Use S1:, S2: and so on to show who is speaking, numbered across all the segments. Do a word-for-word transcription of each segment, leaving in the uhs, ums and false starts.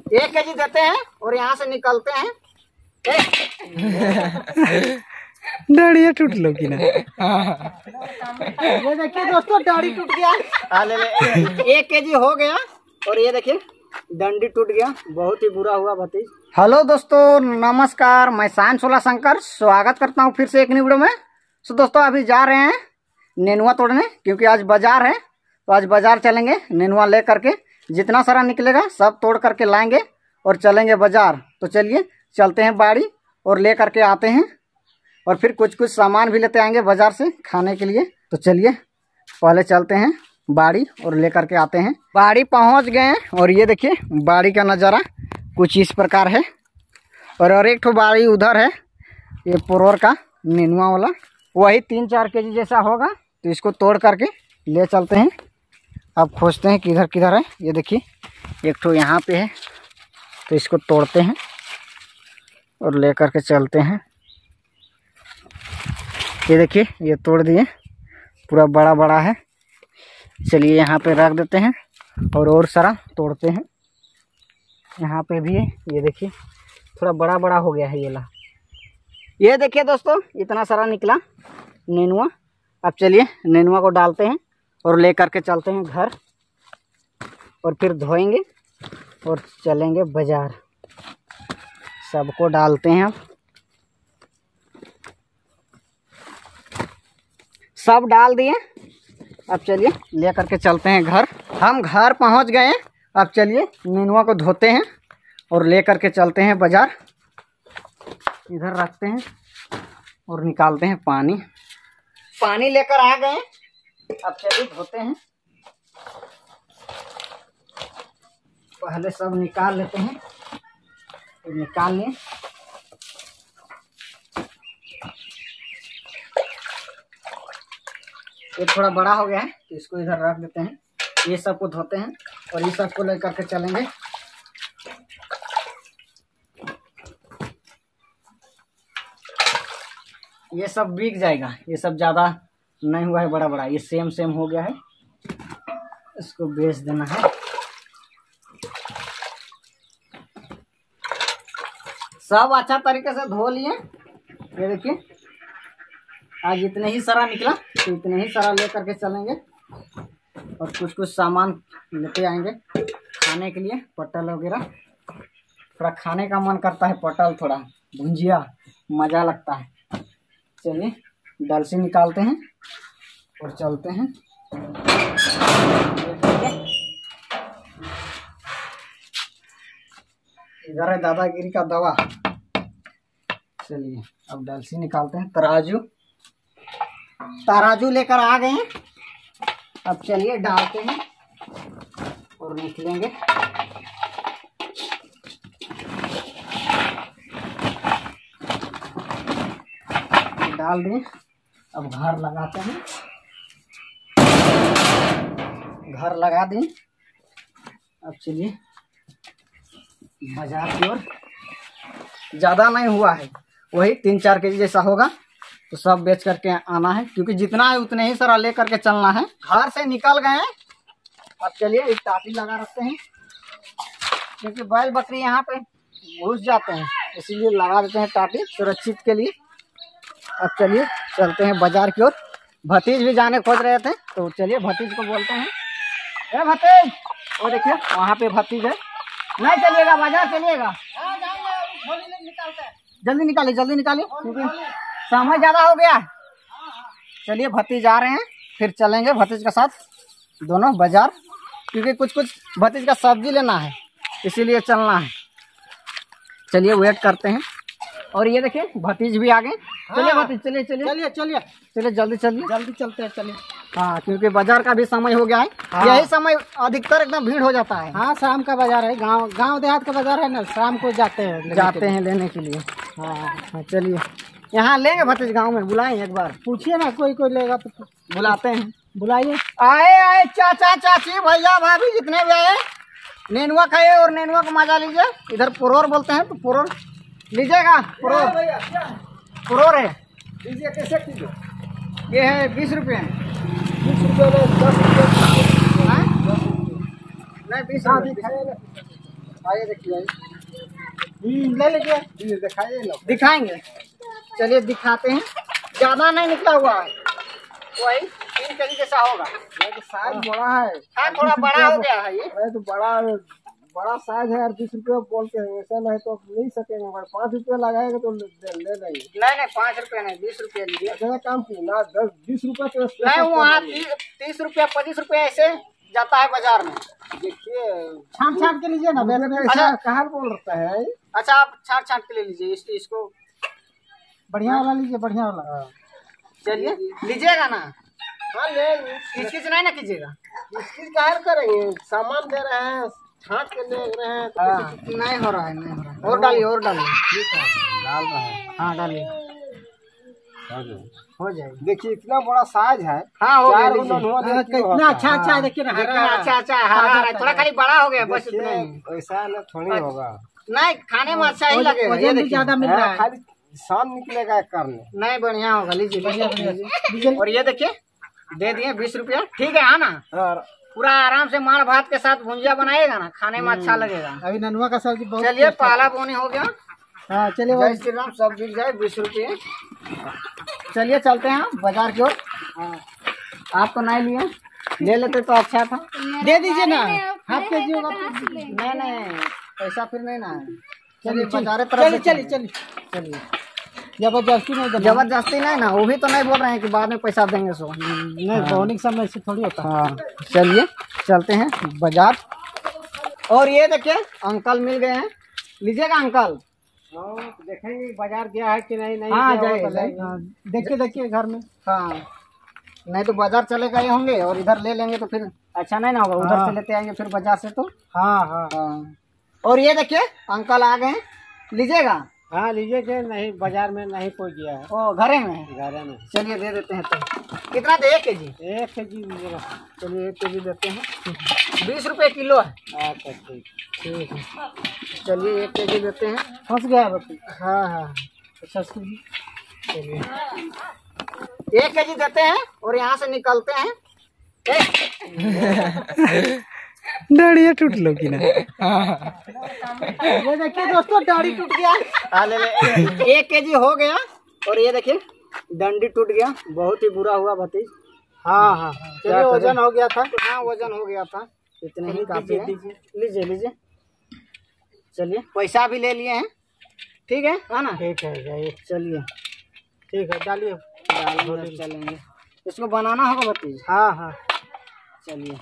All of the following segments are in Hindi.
S1: एक के जी देते हैं और यहाँ से निकलते हैं।
S2: दाढ़ी टूट लो कि ना।
S1: ये देखिए दोस्तों दाढ़ी टूट गया। हाँ ले ले, एक के जी हो गया और ये देखिए डंडी टूट गया, बहुत ही बुरा हुआ भतीज। हेलो दोस्तों नमस्कार, मैं सायन सोला शंकर स्वागत करता हूँ फिर से एक न्यू वीडियो में। सो दोस्तों अभी जा रहे हैं नेनुआ तोड़ने, क्योंकि आज बाजार है तो आज बाजार चलेंगे। नेनुआ ले करके जितना सारा निकलेगा सब तोड़ करके लाएंगे और चलेंगे बाजार। तो चलिए चलते हैं बाड़ी और ले करके आते हैं और फिर कुछ कुछ सामान भी लेते आएंगे बाजार से खाने के लिए। तो चलिए पहले चलते हैं बाड़ी और ले करके आते हैं। बाड़ी पहुंच गए हैं और ये देखिए बाड़ी का नज़ारा कुछ इस प्रकार है। और और एक ठो बाड़ी उधर है, ये पुरोर का नेनुआ वाला, वही तीन चार के जी जैसा होगा। तो इसको तोड़ करके ले चलते हैं। अब खोजते हैं किधर किधर है। ये देखिए एक ठो यहाँ पे है, तो इसको तोड़ते हैं और ले करके चलते हैं। ये देखिए ये तोड़ दिए, पूरा बड़ा बड़ा है। चलिए यहाँ पे रख देते हैं और और सारा तोड़ते हैं। यहाँ पे भी है, ये देखिए थोड़ा बड़ा बड़ा हो गया है ये ला। ये देखिए दोस्तों इतना सारा निकला नेनुआ। अब चलिए नेनुआ को डालते हैं और ले करके चलते हैं घर और फिर धोएंगे और चलेंगे बाजार। सबको डालते हैं, अब सब डाल दिए। अब चलिए ले करके चलते हैं घर। हम घर पहुंच गए हैं। अब चलिए नेनुआ को धोते हैं और ले करके चलते हैं बाजार। इधर रखते हैं और निकालते हैं पानी। पानी लेकर आ गए। अब चलिए धोते हैं। पहले सब निकाल लेते हैं, तो निकाल लें। ये थोड़ा बड़ा हो गया है तो इसको इधर रख देते हैं। ये सब को धोते हैं और ये सब को लेकर के चलेंगे। ये सब बिक जाएगा, ये सब ज़्यादा नहीं हुआ है बड़ा बड़ा, ये सेम सेम हो गया है। इसको बेच देना है। सब अच्छा तरीके से धो लिए। ये देखिए आज इतने ही सारा निकला तो इतने ही सारा ले करके चलेंगे और कुछ कुछ सामान लेते आएंगे खाने के लिए। पटल वगैरह थोड़ा खाने का मन करता है, पटल थोड़ा भुंजिया मज़ा लगता है। चलिए डलसी निकालते हैं और चलते हैं। इधर है दादागिरी का दवा। चलिए अब डलसी निकालते हैं। तराजू तराजू लेकर आ गए हैं। अब चलिए डालते हैं और निकलेंगे। डाल दें। अब घर लगाते हैं, घर लगा दें। अब चलिए बाजार की ओर। ज़्यादा नहीं हुआ है, वही तीन चार के जी जैसा होगा तो सब बेच करके आना है, क्योंकि जितना है उतने ही सारा ले करके चलना है। घर से निकल गए हैं। अब चलिए एक टाटी लगा रखते हैं, क्योंकि बैल बकरी यहाँ पे घुस जाते हैं, इसीलिए लगा देते हैं टाटी सुरक्षित के लिए। अब चलिए चलते हैं बाजार की ओर। भतीज भी जाने खोज रहे थे तो चलिए भतीज को बोलते हैं। ए भतीज, वो देखिए वहाँ पे भतीज है। नहीं चलिएगा बाजार चलिएगा, जल्दी निकालिए जल्दी निकालिए, क्योंकि समय ज़्यादा हो गया। चलिए भतीज आ रहे हैं, फिर चलेंगे भतीज के साथ दोनों बाजार, क्योंकि कुछ कुछ भतीज का सब्जी लेना है, इसीलिए चलना है। चलिए वेट करते हैं। और ये देखिए भतीज भी आ गए। चलिए भतीज चलिए चलिए चलिए चलिए चलिए जल्दी चलिए जल्दी चलते हैं। चलिए हाँ, क्योंकि बाजार का भी समय हो गया है। हाँ। यही समय अधिकतर एकदम भीड़ हो जाता है। हाँ शाम का बाजार है, गांव गांव देहात का बाजार है ना, शाम को जाते हैं जाते हैं लेने के लिए। हाँ हाँ चलिए यहाँ लेंगे भतीज, गांव में बुलाएं एक बार, पूछिए ना कोई कोई लेगा तो बुलाते हैं। बुलाइए। आए आए चाचा चाची भैया भाभी जितने भी आए, नेनुआ खाइए और नेनुआ का मजा लीजिए। इधर पुरोर बोलते हैं तो पुरोर लीजिएगा। पुरोर पुरोर है, लीजिए। कैसे किलो? ये है बीस रुपये। बीस रुपये दस रुपये नहीं बीस रुपये। आइए देखिए, ले लीजिए, दिखाइए, दिखाएंगे। चलिए दिखाते हैं। ज्यादा नहीं निकला हुआ है, वही तीन केजी जैसा होगा। ये तो साइज बड़ा है, हाँ थोड़ा बड़ा हो गया है। ये तो बड़ा बड़ा साइज है यार। बीस रुपये बोल के ऐसा नहीं तो ले सकेंगे, अगर पाँच रुपये लगाएगा तो ले लेंगे। नहीं नहीं पाँच रुपये नहीं, बीस रुपये लीजिए। अच्छा काम की ना, दस बीस रुपये तो नहीं, वहाँ तीस रुपये पच्चीस रुपये ऐसे जाता है बाजार में। देखिए छाट छाट के लीजिए ना। अच्छा कहाँ बोल रहा है? अच्छा आप छाट छाट के ले लीजिए। इस, इसको बढ़िया वाला लीजिए, बढ़िया वाला। चलिए लीजिएगा ना। हाँ ले, किच किच नहीं ना कीजिएगा। किच किच काहे करेंगे, सामान दे रहे हैं, छाट के ले रहे हैं। हाँ। नहीं हो रहा है, नहीं हो रहा है। और डालिए, और डालिए। ठीक है डाल रहे हैं। हाँ डालिए, हो जाएगा। देखिए इतना बड़ा साइज है। हाँ हो गया। कितना अच्छा अच्छा है, देखिए ना, अच्छा अच्छा हरा, थोड़ा खाली बड़ा हो गया बस, इतना ही। ऐसा ना थोड़ी होगा, नहीं खाने में अच्छा ही लगेगा। वजन भी ज्यादा मिल रहा है, खाली शाम निकलेगा करने। नहीं बढ़िया होगा, लीजिए लीजिए। और ये देखिए दे दिए बीस रुपया, ठीक है। हाँ ना, पूरा आराम से माड़ भात के साथ भुंजिया बनाएगा ना, खाने में अच्छा लगेगा। अभी ननुआ का सब्जी बहुत। चलिए पहला बोनी हो गया। हाँ चलिए, जय श्री राम। सब बिक जाए बीस रुपये। चलिए चलते हैं बाजार की ओर। आप तो नहीं लिए, ले लेते तो अच्छा था। दे दीजिए ना, हाफ के जी होगा। नहीं नहीं पैसा फिर नहीं ना। चलिए बाजार तरफ चलिए चलिए चलिए चलिए। जबरदस्ती नहीं, जबरदस्ती नहीं ना, वो भी तो नहीं बोल रहे हैं कि बाद में पैसा देंगे। सो नहीं, बॉनिक समय से थोड़ी होता। हाँ चलिए चलते हैं बाजार। और ये देखिए अंकल मिल गए हैं, लीजिएगा अंकल। देखेंगे बाजार गया है कि नहीं। नहीं हाँ जाएगा, देखिए देखिए घर में। हाँ नहीं तो बाजार चले गए होंगे और इधर ले लेंगे तो फिर अच्छा नहीं ना होगा। उधर हाँ। से लेते आएंगे फिर बाजार से तो। हाँ हाँ हाँ। और ये देखिए अंकल आ गए, लीजिएगा। हाँ लीजिए के, नहीं बाजार में नहीं कोई गया है। ओ घरे में, घरे में। चलिए दे देते हैं। तो कितना दे? एक के जी, एक के जी लीजिएगा। चलिए एक के जी देते हैं, बीस रुपए किलो है। अच्छा ठीक ठीक है, चलिए एक के जी देते हैं। फंस गया बच्चे। हाँ हाँ सस्ती। चलिए एक के जी देते हैं और यहाँ से निकलते हैं।
S2: दाढ़िया टूट लो कि ना।
S1: ये देखिए दोस्तों दाढ़ी टूट गया। हाँ ले ले, एक के जी हो गया। और ये देखिए डंडी टूट गया, बहुत ही बुरा हुआ भतीज। हाँ हाँ चलिए, वजन हो गया था। हाँ वजन हो गया था, इतने ही काफी है। लीजिए लीजिए। चलिए पैसा भी ले लिए हैं, ठीक है। है ना, ठीक है जाइए। चलिए ठीक है, डालिए डालिए चलेंगे। इसको बनाना होगा भतीज। हाँ हाँ चलिए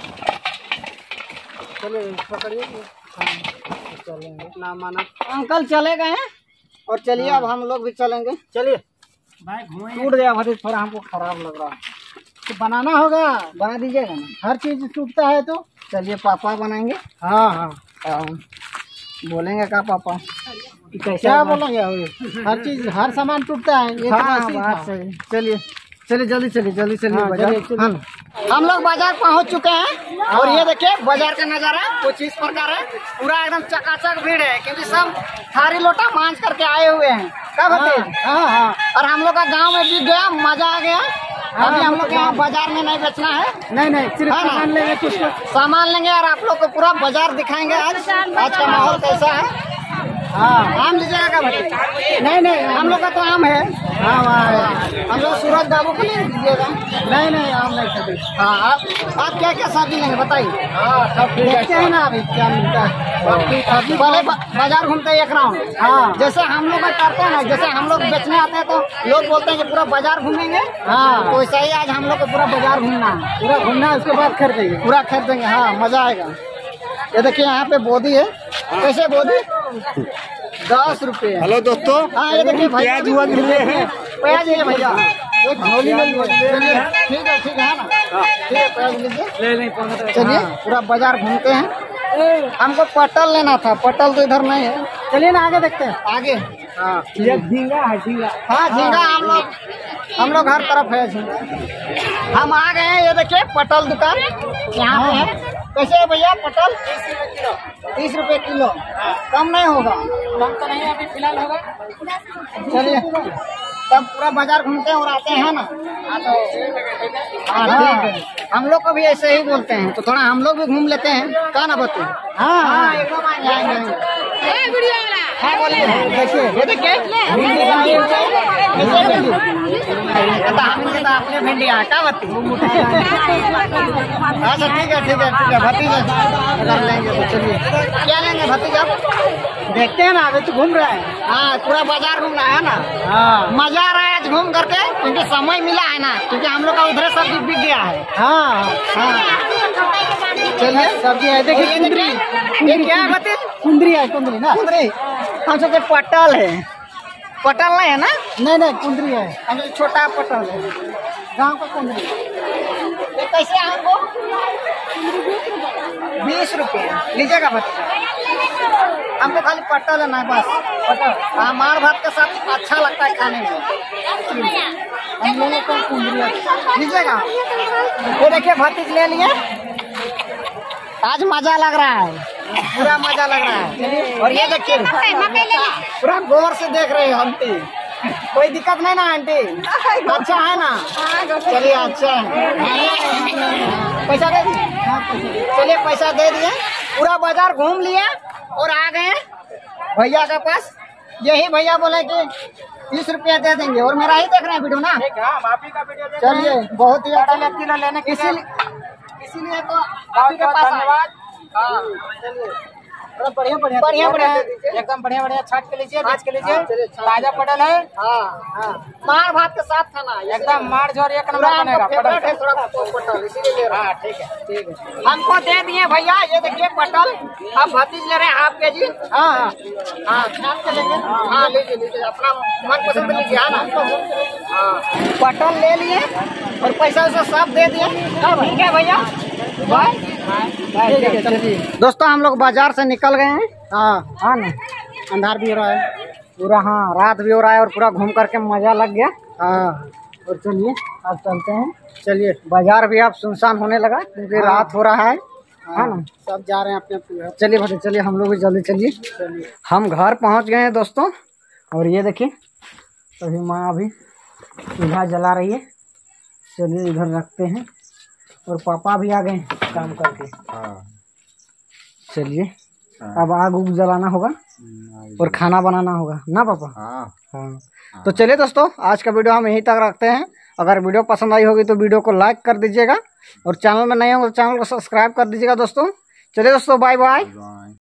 S1: चलिए पकड़िए। हाँ चलेंगे ना माना। अंकल चले गए हैं और चलिए हाँ। अब हम लोग भी चलेंगे। चलिए टूट गया भतीज, थोड़ा हमको खराब लग रहा है। तो बनाना होगा, बना दीजिएगा ना। हर चीज टूटता है तो चलिए पापा बनाएंगे। हाँ हाँ आ, बोलेंगे का पापा क्या बोलेंगे? हर चीज हर सामान टूटता है। हाँ बात सही। चलिए चलिए जल्दी चलिए जल्दी चलिए बाजार। हम हम लोग बाजार पहुंच चुके हैं और ये देखिए बाजार का नजारा कुछ इस प्रकार है। पूरा एकदम चकाचक भीड़ है, क्योंकि सब थारी लोटा मांझ करके आए हुए हैं। क्या बताइए? हाँ हाँ। और हम लोग का गांव में बिक गया, मजा आ गया। अभी हम लोग यहाँ बाजार में नहीं बेचना है। नहीं नहीं सिर्फ सामान लेंगे, कुछ सामान लेंगे और आप लोग को पूरा बाजार दिखाएंगे। आज आज का माहौल कैसा है। हाँ आम लीजिएगा क्या भाई? नहीं नहीं हम लोग का तो आम है। हाँ वहाँ हम लोग सूरज बाबू को ले लीजिएगा। नहीं नहीं आम नहीं खरीदे। हाँ आप आप क्या क्या सब्जी लेंगे बताइए। हाँ सब देखते हैं ना अभी क्या मिलता है। पहले बाजार घूमते हैं एक राउंड। हाँ जैसे हम लोग करते हैं ना, जैसे हम लोग बेचने आते हैं तो लोग बोलते हैं कि पूरा बाजार घूमेंगे। हाँ तो वैसा ही आज हम लोग को पूरा बाजार घूमना है। पूरा घूमना है, उसके बाद खरीदेंगे, पूरा खरीदेंगे। हाँ मजा आएगा। ये देखिए यहाँ पे बोदी है। कैसे बोदी? दस रुपये। हेलो दोस्तों। हाँ ये देखिए भैया प्याज प्याज है भैया, एक झोली ले लीजिए। ठीक है ठीक है ना, ठीक है प्याज लीजिए। चलिए पूरा बाजार घूमते हैं। हमको पटल लेना था, पटल तो इधर नहीं है। चलिए ना आगे देखते हैं। आगे हाँ झींगा है, झींगा। हाँ झींगा हम लोग हम लोग हर तरफ है झींगा। हम आ गए हैं, ये देखिए पटल दुकान यहाँ पे है। कैसे है भैया पटल? तीस रुपए किलो। कम नहीं होगा? कम तो नहीं अभी फिलहाल होगा। चलिए तब पूरा बाजार घूमते हैं और आते हैं ना। हाँ तो हाँ ठीक है, हम लोग को भी ऐसे ही बोलते हैं, तो थोड़ा हम लोग भी घूम लेते हैं। कहा ना बच्चे? हाँ हाँ एकदम आएंगे आएंगे। हाँ बोलिए। देखिए ये देखिए आपने भिंडी क्या बत्ती। अच्छा ठीक है ठीक है ठीक है भतीजा अगर लेंगे तो चलिए। क्या लेंगे भतीजा? देखते हैं ना, अभी तो घूम रहे हैं। हाँ पूरा बाजार घूम रहा है ना। हाँ मजा आ रहा है आज घूम करके, क्योंकि समय मिला है ना, क्योंकि हम लोग का उधर सब्जी बिक गया है। हाँ हाँ चलिए सब्जी है। देखिए कुंदरी, ये क्या है बते? कुंदरी है, कुंदरी ना, कुंदरी हम सबके पटल है। पटल नहीं है ना? नहीं नहीं कुंदरी है, हम छोटा पटल है, गाँव का कुंदरी। ये कैसे है हमको? बीस रुपये लीजिएगा बच्चा। हमको खाली पटल है ना बस, पटल। हाँ मार भात के साथ अच्छा लगता है खाने में। हम लोगों को कुंदरी लीजिएगा। ये देखिए भतीज ले लिए, आज मजा लग रहा है, पूरा मजा लग रहा है। और ये देखिए पूरा गौर से देख रहे हैं आंटी, कोई दिक्कत नहीं ना आंटी? अच्छा है ना? चलिए अच्छा है। पैसा दे दिए? चलिए पैसा दे दिए। पूरा बाजार घूम लिए और आ गए भैया के पास। यही भैया बोले कि तीस रुपया दे देंगे, और मेरा ही देख रहे हैं वीडियो ना। चलिए बहुत ही अच्छा किलो लेने के लिए, इसीलिए तो आपके पास धन्यवाद। हाँ चलिए बढ़िया बढ़िया बढ़िया बढ़िया एकदम बढ़िया बढ़िया छाट के लीजिए, बेच के लीजिए। ताजा पटल है। हाँ हाँ मार भात के साथ खाना एकदम मार जोर एक नंबर बनेगा पटल। पटल इसीलिए। हाँ ठीक है ठीक है, हमको दे दिए भैया। ये देखिए पटल, आप भतीज ले रहे हैं हाफ के जी। हाँ हाँ हाँ छाट के लेंगे। हाँ लीजिए लीजिए, अपना मन पसंद लीजिए। हाँ ना हाँ पटल ले लिए और पैसा वैसा सब दे दिए। ठीक है भैया बाय। दोस्तों हम लोग बाजार से निकल गए हैं। हाँ हाँ ना अंधार भी हो रहा है पूरा। हाँ रात भी हो रहा है और पूरा घूम करके मजा लग गया। हाँ और चलिए अब चलते हैं। चलिए बाजार भी अब सुनसान होने लगा क्योंकि हाँ। रात हो रहा है। हाँ ना सब जा रहे हैं अपने अपने घर। चलिए भाई चलिए हम लोग भी जल्दी चलिए। चलिए हम घर पहुंच गए हैं दोस्तों। और ये देखिए अभी माँ अभी चूल्हा जला रही है। चलिए इधर रखते हैं। और पापा भी आ गए काम करके। हाँ चलिए अब आग उग जलाना होगा और खाना बनाना होगा ना पापा। हाँ हाँ तो चलिए दोस्तों आज का वीडियो हम यहीं तक रखते हैं। अगर वीडियो पसंद आई होगी तो वीडियो को लाइक कर दीजिएगा और चैनल में नए होंगे तो चैनल को सब्सक्राइब कर दीजिएगा दोस्तों। चलिए दोस्तों बाय बाय।